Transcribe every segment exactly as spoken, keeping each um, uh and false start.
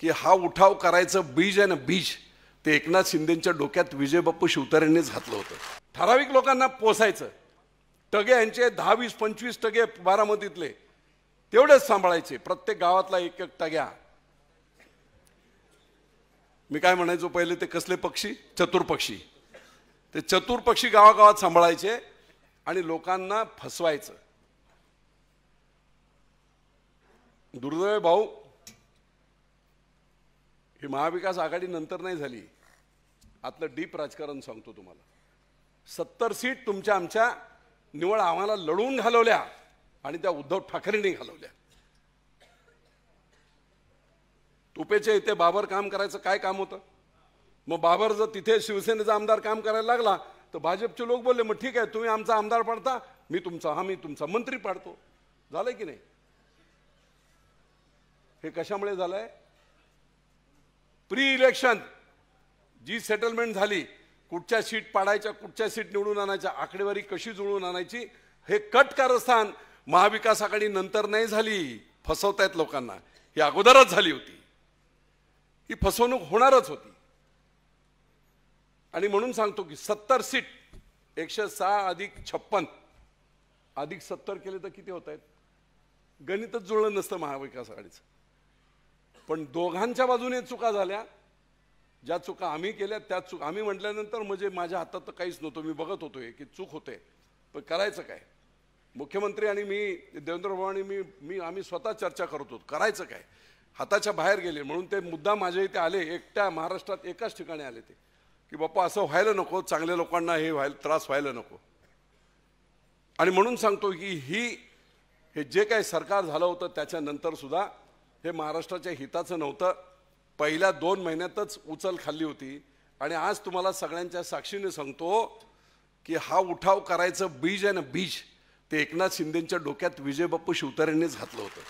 की हा उठाव करायचं बीज आहे ना, बीज ते एकनाथ शिंदेच्या डोक्यात विजय बापू शिवतारेंनीच घातलं होतं. ठराविक लोकांना पोसायचं, टगे यांचे दहा वीस पंचवीस टगे बारामतीतले तेवढेच सांभाळायचे, प्रत्येक गावातला एक एक टग्या. मी काय म्हणायचो पहिले, ते कसले पक्षी, चतुर पक्षी. ते चतुर पक्षी गावागावात सांभाळायचे आणि लोकांना फसवायचं. दुर्दैव भाऊ, ही महाविकास आघाडी नंतर नाही झाली. आतलं डीप राजकारण सांगतो तुम्हाला. सत्तर सीट तुमच्या आमच्या निवड आम्हाला लढवून घालवल्या आणि त्या उद्धव ठाकरेंनी घालवल्या. तुपेच्या इथे बाबर काम करायचं काय काम होतं? मग बाबर जर तिथे शिवसेनेचा आमदार काम करायला लागला तर भाजपचे लोक बोलले, मग ठीक आहे, तुम्ही आमचा आमदार पाडता, मी तुमचा हा मी तुमचा मंत्री पाडतो. झालंय की नाही? हे कशामुळे झालंय? प्री इलेक्शन जी सेटलमेंट झाली, कुठच्या सीट पाडायच्या, कुठच्या सीट निवडून आणायच्या, आकडेवारी कशी जुळवून आणायची, हे कट कारस्थान महाविकास आघाडी नंतर नाही झाली. फसवतायत लोकांना, ही अगोदरच झाली होती. ही फसवणूक होणारच होती. आणि म्हणून सांगतो की सत्तर सीट एकशे सहा अधिक छप्पन अधिक सत्तर केले तर किती होत आहेत? गणितच जुळलं नसतं महाविकास आघाडीचं. पण दोघांच्या बाजूने चुका झाल्या. ज्या चुका आम्ही केल्या त्या चूक आम्ही म्हटल्यानंतर म्हणजे माझ्या हातात तर काहीच नव्हतं. मी बघत होतोय की चूक होते, पण करायचं काय? मुख्यमंत्री आणि मी, देवेंद्र भाऊ आणि मी मी आम्ही स्वतः चर्चा करत होतो, करायचं काय? हाताच्या बाहेर गेले. म्हणून ते मुद्दा माझ्या इथे आले, एकट्या महाराष्ट्रात एकाच ठिकाणी आले ते, की बाप्पा असं व्हायला नको, चांगल्या लोकांना हे व्हायला त्रास व्हायला नको. आणि म्हणून सांगतो की ही हे जे काही सरकार झालं होतं त्याच्यानंतर सुद्धा हे महाराष्ट्राच्या हिताचं नव्हतं. पहिल्या दोन महिन्यातच उचल खाल्ली होती. आणि आज तुम्हाला सगळ्यांच्या साक्षीने सांगतो की हा उठाव करायचं बीज आहे ना, बीज ते एकनाथ शिंदेच्या डोक्यात विजय बापू शिवतारेंनीच घातलं होतं.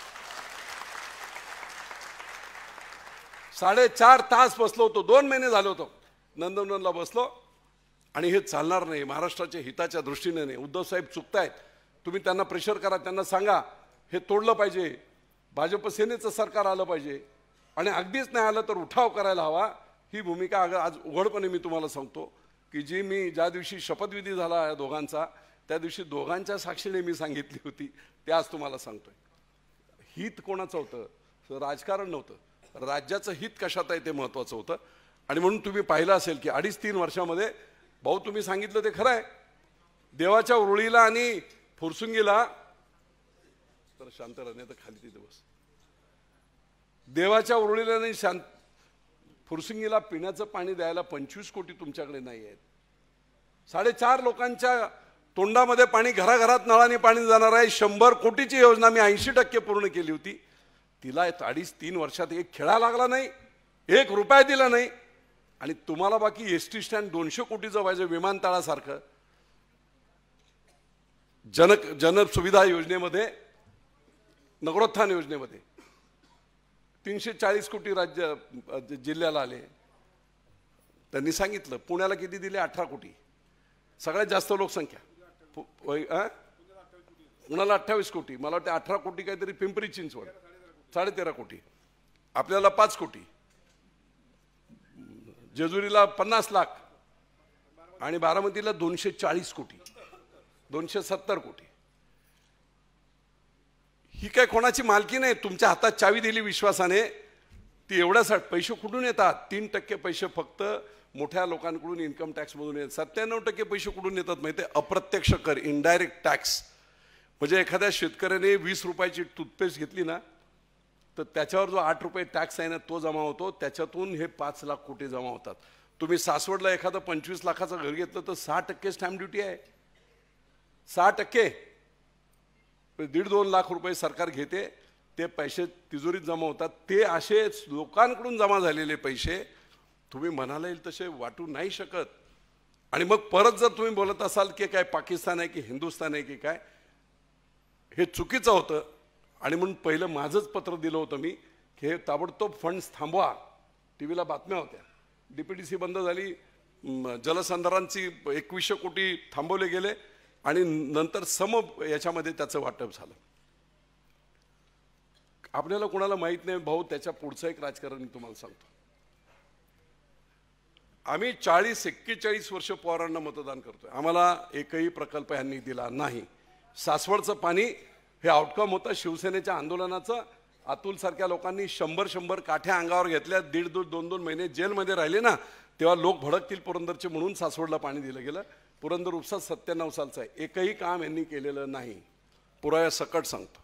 साडेचार तास बसलो होतो, दोन महिने झाले होतो नंदनवनला बसलो. आणि हे चालणार नाही, महाराष्ट्राच्या हिताच्या दृष्टीने नाही. उद्धव साहेब चुकतायत, तुम्ही त्यांना प्रेशर करा, त्यांना सांगा हे तोडलं पाहिजे, भाजप सेनेचं सरकार आलं पाहिजे, आणि अगदीच नाही आलं तर उठाव करायला हवा. ही भूमिका आज उघडपणे मी तुम्हाला सांगतो की जी मी ज्या दिवशी शपथविधी झाला या दोघांचा, त्या दिवशी दोघांच्या साक्षीने मी सांगितली होती, ते आज तुम्हाला सांगतोय. हित कोणाचं होतं? राजकारण नव्हतं, राज्याचं हित कशात आहे ते महत्त्वाचं होतं. आणि म्हणून तुम्ही पाहिलं असेल की अडीच तीन वर्षामध्ये, भाऊ तुम्ही सांगितलं ते खरं आहे, देवाच्या उरुळीला आणि फुरसुंगीला, तर शांत राहणे तर खाली तिथे बस, देवाच्या उरुळीला नाही शांत फुरसुंगीला पिण्याचं पाणी द्यायला पंचवीस कोटी तुमच्याकडे नाही आहेत. साडेचार लोकांच्या तोंडामध्ये पाणी, घराघरात नळाने पाणी जाणार आहे. शंभर कोटीची योजना मी ऐंशी टक्के पूर्ण केली होती. तिला अडीच तीन वर्षात एक खेळा लागला नाही, एक रुपया दिला नाही. आणि तुम्हाला बाकी एस टी स्टँड दोनशे कोटीचं पाहिजे, विमानतळासारखं. जन जन सुविधा योजनेमध्ये, नगरोत्थान योजनेमध्ये तीनशे चाळीस कोटी राज्य जिल्ह्याला आले. त्यांनी सांगितलं पुण्याला किती दिले? अठरा कोटी. सगळ्यात जास्त लोकसंख्या पुण्याला अठ्ठावीस कोटी. मला वाटतं अठरा कोटी काहीतरी पिंपरी चिंचवड, साडे तेरा कोटी. आपल्याला पाच कोटी. जेजुरीला पन्नास लाख आणि बारामतीला दोनशे चाळीस कोटी, दोनशे सत्तर कोटी. ही काय कोणाची मालकी नाही, तुमच्या हातात चावी दिली विश्वासाने. ती एवढ्यासाठी पैसे कुठून येतात? तीन टक्के पैसे फक्त मोठ्या लोकांकडून इन्कम टॅक्समधून येतात. सत्त्याण्णव टक्के पैसे कुठून येतात माहिती आहे? अप्रत्यक्ष कर, इनडायरेक्ट टॅक्स. म्हणजे एखाद्या शेतकऱ्याने वीस रुपयाची टूथपेस्ट घेतली ना, तर त्याच्यावर जो आठ रुपये टॅक्स आहे ना तो जमा होतो. त्याच्यातून हे पाच लाख कोटी जमा होतात. तुम्ही सासवडला एखादं पंचवीस लाखाचं घर घेतलं तर सहा टक्के स्टॅम्प ड्युटी आहे. सहा टक्के दीड दोन लाख रुपये सरकार घेते. ते पैसे तिजोरीत जमा होतात. ते असे लोकांकडून जमा झालेले पैसे तुम्ही म्हणाला येईल तसे वाटू नाही शकत. आणि मग परत जर तुम्ही बोलत असाल की काय पाकिस्तान आहे की हिंदुस्थान आहे की काय, हे चुकीचं होतं. आणि म्हणून पहिलं माझंच पत्र दिलं होतं मी की हे ताबडतोब फंड्स थांबवा. टी व्हीला बातम्या होत्या, डी पी डी सी बंद झाली, जलसंधारांची एकवीसशे कोटी थांबवले गेले आणि नंतर सम याच्यामध्ये त्याचं वाटप झालं. आपल्याला कोणाला माहित नाही भाऊ, त्याच्या पुढचं एक राजकारण मी तुम्हाला सांगतो. आम्ही चाळीस एक्केचाळीस वर्ष पवारांना मतदान करतोय, आम्हाला एकही प्रकल्प यांनी दिला नाही. सासवडचं पाणी हे आउटकम होतं शिवसेनेच्या आंदोलनाचं. अतुल सारख्या लोकांनी शंभर शंभर काठ्या अंगावर घेतल्या, दीड दोन दोन दोन महिने जेलमध्ये राहिले ना, तेव्हा लोक भडकतील पुरंदरचे म्हणून सासवडला पाणी दिलं गेलं. पुरंदर उपसा सत्त्याण्णव सालचा आहे, एकही काम यांनी केलेलं नाही, पुराव्या सकट सांगतो.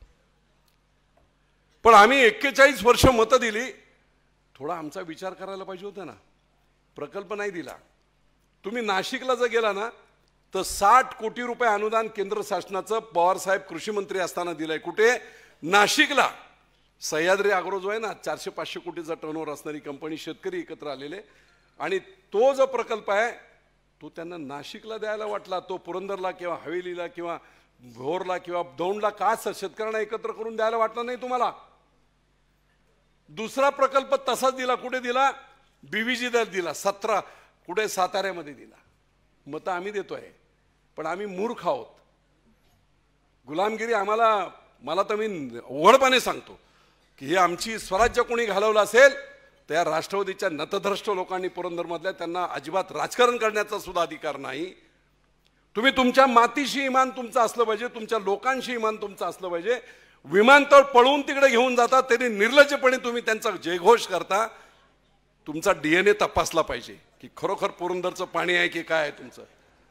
पण आम्ही एक्केचाळीस वर्ष मतं दिली, थोडा आमचा विचार करायला पाहिजे होता ना. प्रकल्प नाही दिला. तुम्ही नाशिकला जर गेला ना तर साठ कोटी रुपये अनुदान केंद्र शासनाचं पवारसाहेब कृषी मंत्री असताना दिलंय. कुठे? नाशिकला. सह्याद्री अॅग्रो जो आहे ना, चारशे पाचशे कोटीचा टर्नओव्हर असणारी कंपनी, शेतकरी एकत्र आलेले, आणि तो जो प्रकल्प आहे तो त्यांना नाशिकला द्यायला वाटला, तो पुरंदरला किंवा हवेलीला किंवा भोरला किंवा दौंडला का शेतकऱ्यांना एकत्र करून द्यायला वाटलं नाही तुम्हाला? दुसरा प्रकल्प तसाच दिला. कुठे दिला? बीव्हीजी दर दिला, सतरा कुठे साताऱ्यामध्ये दिला. मतं आम्ही देतोय, पण आम्ही मूर्ख आहोत. गुलामगिरी आम्हाला, मला तर मी उघडपणे सांगतो की हे आमची स्वराज्य कोणी घालवलं असेल तर या राष्ट्रवादीच्या नतद्रष्ट लोकांनी पुरंदरमधल्या, त्यांना अजिबात राजकारण करण्याचा सुद्धा अधिकार नाही. तुम्ही तुमच्या मातीशी इमान तुमचं असलं पाहिजे, तुमच्या लोकांशी इमान तुमचं असलं पाहिजे. विमानतळ पळवून तिकडे घेऊन जाता तरी निर्लज्जपणे तुम्ही त्यांचा जयघोष करता. तुमचा डीएनए तपासला पाहिजे की खरोखर पुरंदरचं पाणी आहे की काय आहे तुमचं.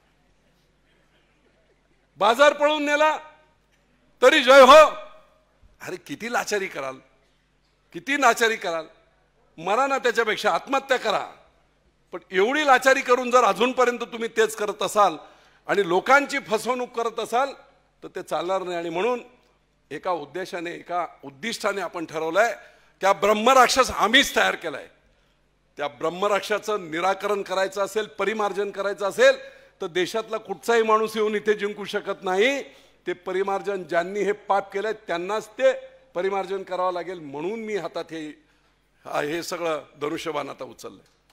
बाजार पळून नेला तरी जय हो. अरे किती लाचारी कराल, किती लाचारी कराल. मरा ना, त्याच्यापेक्षा आत्महत्या करा. पण एवढी लाचारी करून जर अजूनपर्यंत तुम्ही तेच करत असाल आणि लोकांची फसवणूक करत असाल तर ते चालणार नाही. आणि म्हणून एका उद्देशाने, एका उद्दिष्टाने आपण ठरवलंय, त्या ब्रह्मराक्षस आम्हीच तयार केलाय. त्या ब्रह्मराक्षाचं निराकरण करायचं असेल, परिमार्जन करायचं असेल तर देशातला कुठचाही माणूस येऊन इथे जिंकू शकत नाही. ते परिमार्जन ज्यांनी हे पाप केलंय त्यांनाच ते परिमार्जन करावं लागेल. म्हणून मी हातात हे हे सगळं धनुष्यबाण आता उचललंय.